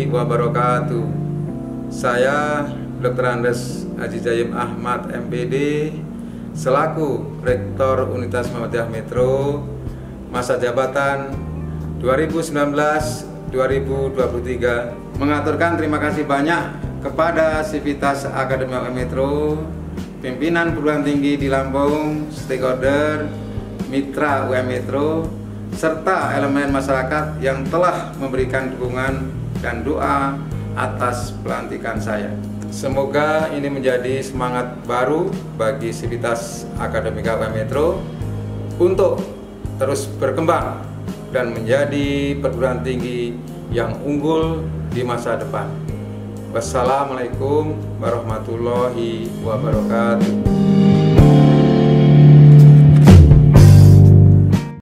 warahmatullahi wabarakatuh. Saya Dr. Andes Haji Jayim Ahmad MPD selaku Rektor Universitas Muhammadiyah Metro masa jabatan 2019-2023 mengaturkan terima kasih banyak kepada Sivitas Akademi UM Metro, pimpinan perguruan tinggi di Lampung, stakeholder, mitra UM Metro, serta elemen masyarakat yang telah memberikan dukungan dan doa atas pelantikan saya. Semoga ini menjadi semangat baru bagi Sivitas Akademika UM Metro untuk terus berkembang dan menjadi perguruan tinggi yang unggul di masa depan. Wassalamualaikum warahmatullahi wabarakatuh.